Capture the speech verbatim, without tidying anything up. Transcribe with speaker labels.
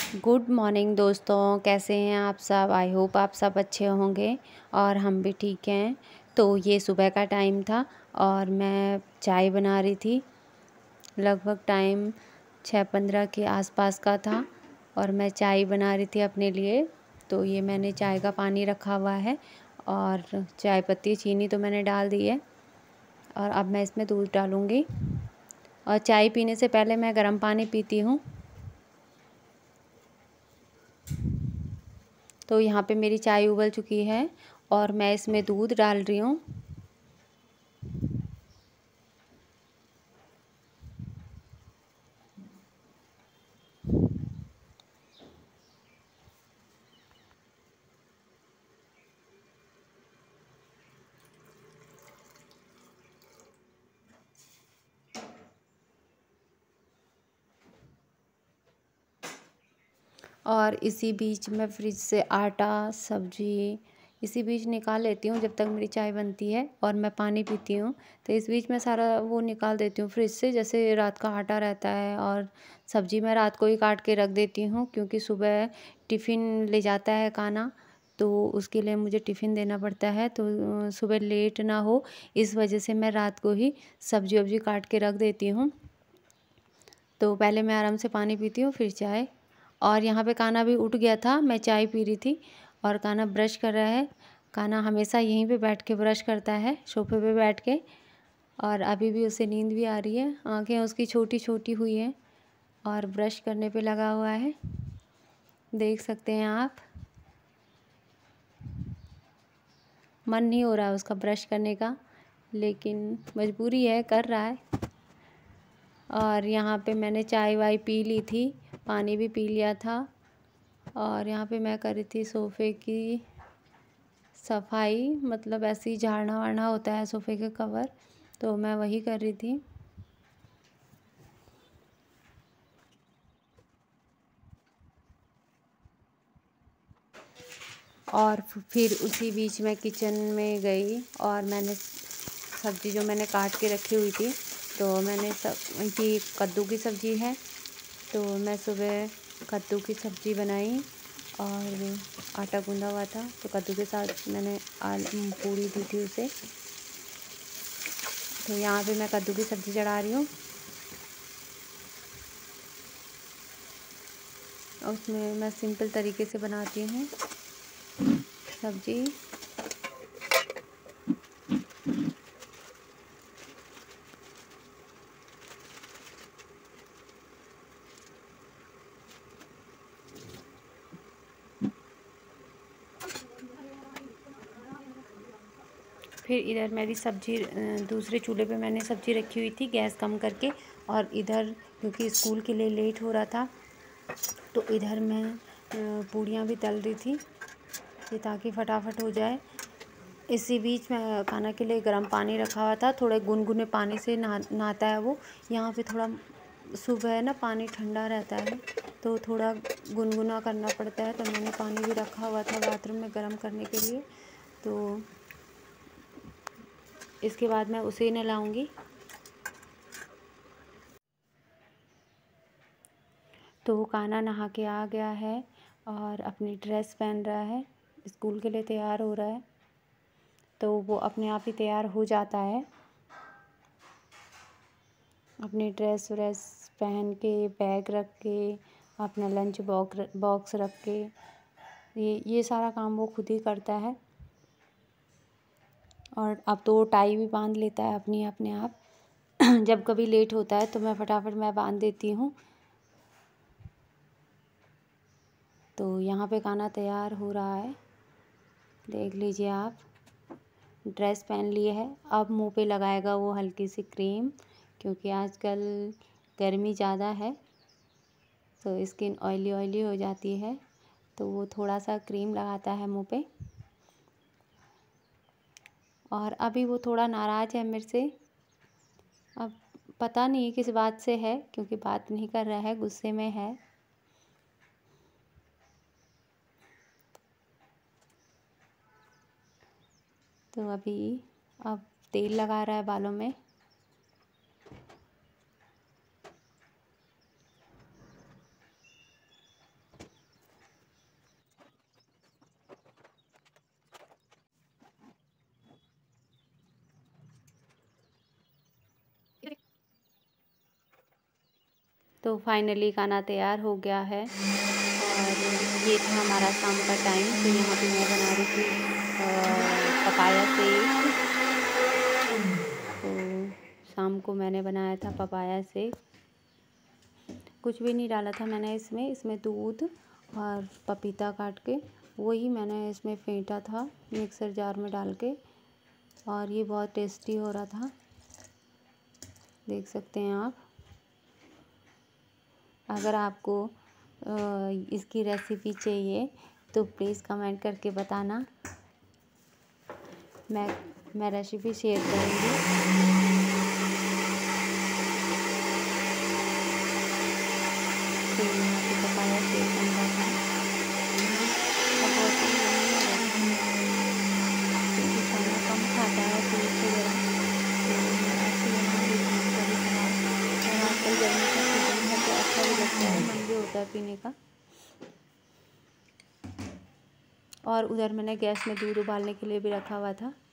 Speaker 1: Good morning दोस्तों, कैसे हैं आप सब। आई होप आप सब अच्छे होंगे और हम भी ठीक हैं। तो ये सुबह का टाइम था और मैं चाय बना रही थी। लगभग टाइम छः पंद्रह के आसपास का था और मैं चाय बना रही थी अपने लिए। तो ये मैंने चाय का पानी रखा हुआ है और चाय पत्ती चीनी तो मैंने डाल दी है और अब मैं इसमें दूध डालूँगी। और चाय पीने से पहले मैं गर्म पानी पीती हूँ। तो यहाँ पे मेरी चाय उबल चुकी है और मैं इसमें दूध डाल रही हूँ। और इसी बीच मैं फ्रिज से आटा, सब्जी इसी बीच निकाल लेती हूँ जब तक मेरी चाय बनती है और मैं पानी पीती हूँ। तो इस बीच मैं सारा वो निकाल देती हूँ फ्रिज से, जैसे रात का आटा रहता है और सब्जी मैं रात को ही काट के रख देती हूँ क्योंकि सुबह टिफ़िन ले जाता है कान्हा, तो उसके लिए मुझे टिफ़िन देना पड़ता है। तो सुबह लेट ना हो इस वजह से मैं रात को ही सब्जी वब्जी काट के रख देती हूँ। तो पहले मैं आराम से पानी पीती हूँ फिर चाय। और यहाँ पे कान्हा भी उठ गया था, मैं चाय पी रही थी और कान्हा ब्रश कर रहा है। कान्हा हमेशा यहीं पे बैठ के ब्रश करता है, सोफे पे बैठ के। और अभी भी उसे नींद भी आ रही है, आंखें उसकी छोटी छोटी हुई हैं और ब्रश करने पे लगा हुआ है, देख सकते हैं आप। मन नहीं हो रहा है उसका ब्रश करने का, लेकिन मजबूरी है, कर रहा है। और यहाँ पे मैंने चाय वाय पी ली थी, पानी भी पी लिया था और यहाँ पे मैं कर रही थी सोफ़े की सफाई, मतलब ऐसे ही झाड़ना वाड़ना होता है सोफ़े के कवर, तो मैं वही कर रही थी। और फिर उसी बीच मैं किचन में गई और मैंने सब्ज़ी जो मैंने काट के रखी हुई थी, तो मैंने सब ये कद्दू की सब्ज़ी है, तो मैं सुबह कद्दू की सब्ज़ी बनाई और आटा गूंदा हुआ था, तो कद्दू के साथ मैंने आलू पूड़ी दी थी उसे। तो यहाँ पे मैं कद्दू की सब्ज़ी चढ़ा रही हूँ। उसमें मैं सिंपल तरीके से बनाती हूँ सब्ज़ी। फिर इधर मेरी सब्ज़ी दूसरे चूल्हे पे मैंने सब्ज़ी रखी हुई थी गैस कम करके, और इधर क्योंकि स्कूल के लिए लेट हो रहा था तो इधर मैं पूड़ियाँ भी तल रही थी ये ताकि फटाफट हो जाए। इसी बीच मैं खाना के लिए गर्म पानी रखा हुआ था, थोड़े गुनगुने पानी से नहा नहाता है वो। यहाँ पे थोड़ा सुबह है ना पानी ठंडा रहता है तो थोड़ा गुनगुना करना पड़ता है, तो मैंने पानी भी रखा हुआ था बाथरूम में गर्म करने के लिए। तो इसके बाद मैं उसे ही नहलाऊँगी। तो वो कान्हा नहा के आ गया है और अपनी ड्रेस पहन रहा है, स्कूल के लिए तैयार हो रहा है। तो वो अपने आप ही तैयार हो जाता है, अपनी ड्रेस व्रेस पहन के, बैग रख के, अपना लंच बॉक्स बॉक्स रख के, ये ये सारा काम वो खुद ही करता है। और अब तो वो टाई भी बांध लेता है अपनी अपने आप जब कभी लेट होता है तो मैं फटाफट मैं बांध देती हूँ। तो यहाँ पे कान्हा तैयार हो रहा है, देख लीजिए आप। ड्रेस पहन लिए है, अब मुंह पे लगाएगा वो हल्की सी क्रीम, क्योंकि आजकल गर्मी ज़्यादा है तो स्किन ऑयली ऑयली हो जाती है, तो वो थोड़ा सा क्रीम लगाता है मुंह पे। और अभी वो थोड़ा नाराज़ है मेरे से, अब पता नहीं किस बात से है, क्योंकि बात नहीं कर रहा है, गुस्से में है। तो अभी अब तेल लगा रहा है बालों में। तो फाइनली खाना तैयार हो गया है और ये था हमारा शाम का टाइम। तो यहाँ पे मैं बना रही थी पपाया शेक। तो शाम को मैंने बनाया था पपाया शेक। कुछ भी नहीं डाला था मैंने इसमें इसमें दूध और पपीता काट के वही मैंने इसमें फेंटा था मिक्सर जार में डाल के, और ये बहुत टेस्टी हो रहा था, देख सकते हैं आप। अगर आपको इसकी रेसिपी चाहिए तो प्लीज़ कमेंट करके बताना, मैं मैं रेसिपी शेयर करूँगी। तो यहाँ पे पपाया शेक बन रहा था और बहुत ही यम्मी है, क्योंकि खाना कम खाता है तो इससे ज़रा तो मैं ऐसे बना रही हूँ कभी कभार। और आजकल गर्मी का सीजन है तो अच्छा भी लगता है, मन भी होता है पीने का। और उधर मैंने गैस में दूध उबालने के लिए भी रखा हुआ था।